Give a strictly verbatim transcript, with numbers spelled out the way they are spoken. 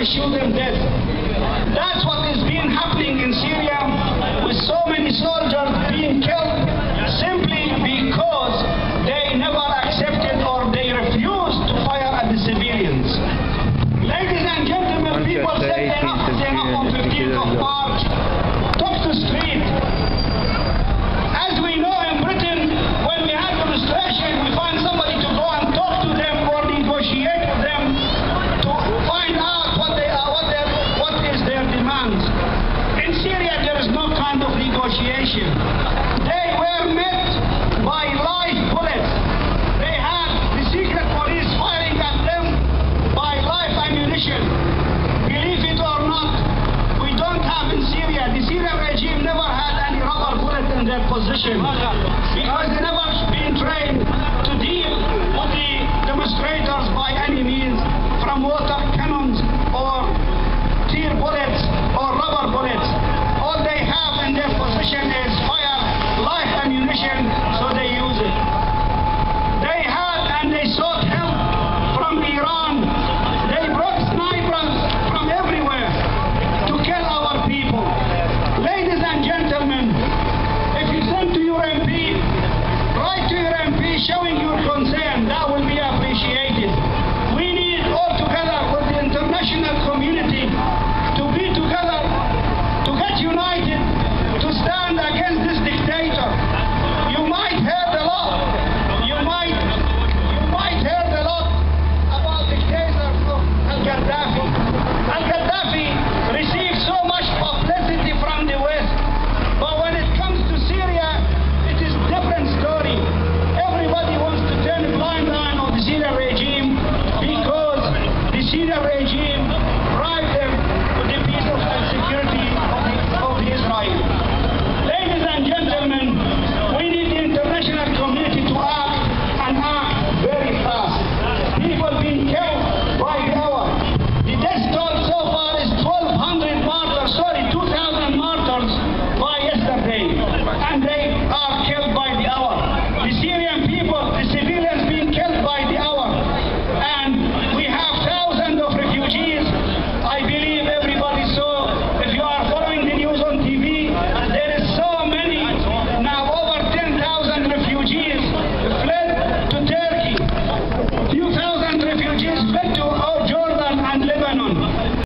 and shoot them dead. That's what is being happening in Syria, with so many soldiers being killed simply because they never accepted or they refused to fire at the civilians. Ladies and gentlemen, people said enough is enough on fifteenth of March. Took the street. As we know in Britain, when we have demonstration, we find somebody to go and talk to them or negotiate with them to find out what they are, what their, what is their demands. In Syria, there is no kind of negotiation. They were met by live bullets. They had the secret police firing at them by live ammunition. Believe it or not, we don't have in Syria. The Syrian regime never had any rubber bullet in their position because they never been trained to deal with the demonstrators by any means, from water cannons or tear bullets or rubber bullets. All they have in their position is fire live ammunition, so they use it. They had and they sought help from Iran. They brought snipers from everywhere to kill our people. Ladies and gentlemen, if you send to your M P, write to your M P showing your concern. That will be appreciated. We need all together with the international community to be together, to get united, to stand against this dictator. You might hear a lot. You might, you might hear a lot about dictators of Al-Gaddafi. Al-Gaddafi received so much publicity